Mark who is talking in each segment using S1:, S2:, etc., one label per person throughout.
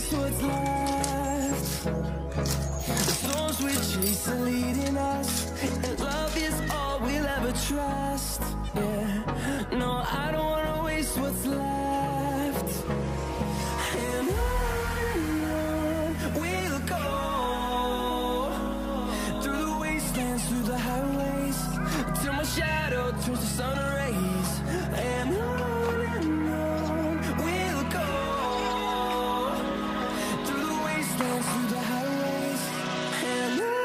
S1: waste what's left. The storms we chase are leading us, and love is all we'll ever trust. Yeah, no, I don't wanna waste what's left. And on we'll go, through the wastelands, through the highways, till my shadow turns to sun rays. And on we'll go, through the wastelands, through the highways, and on we'll go.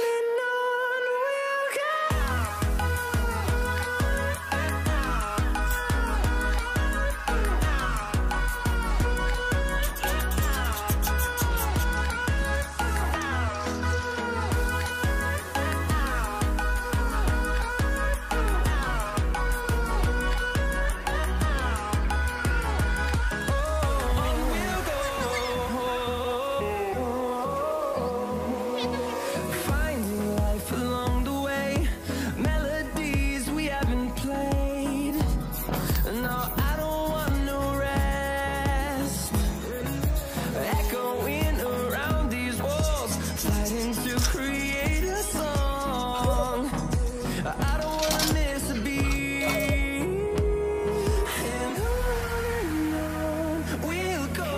S1: Finding life along the way, melodies we haven't played. No, I don't want no rest. Echoing around these walls, fighting to create a song. I don't wanna miss a beat. And on we'll go,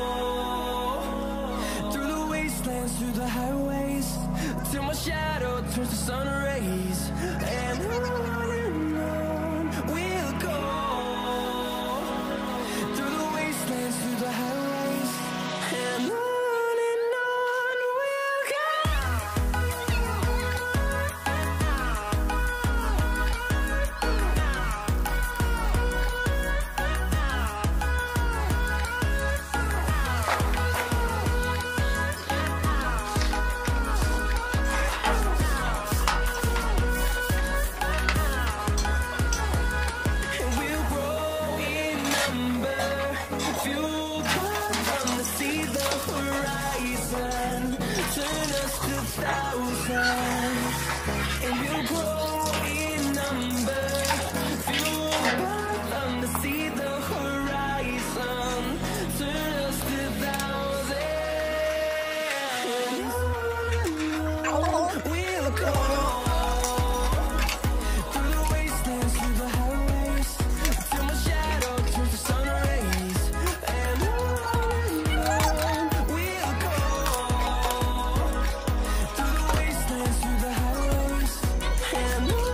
S1: through the wastelands, through the highways, till my shadow turns to sun rays. And on we'll go, through the wastelands, through the highways, and on we'll go. And we'll grow in number, fueled from the sea, the horizon, turn us to thousands. And we'll grow in number, fueled from the sea, the horizon, turn us to thousands. And on we'll go, through the wastelands, through the highways, till my shadow turns to sun rays. And on we'll go, through the wastelands, through the highways, and on.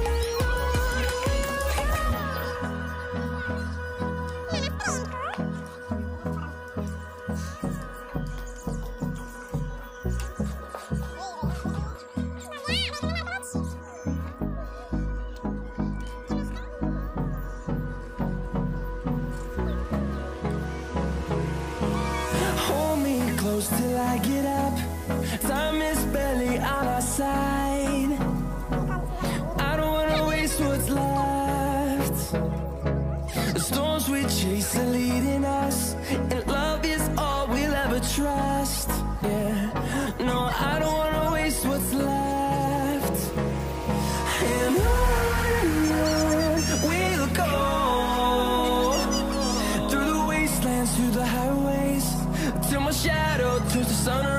S1: Hold me close till I get up. Time is barely on our side. I don't wanna waste what's left. The storms we chase are leading us, and love is all we'll ever trust. Yeah, no, I don't wanna waste what's left. And on we'll go, through the wastelands, through the highways, till my shadow turns to sun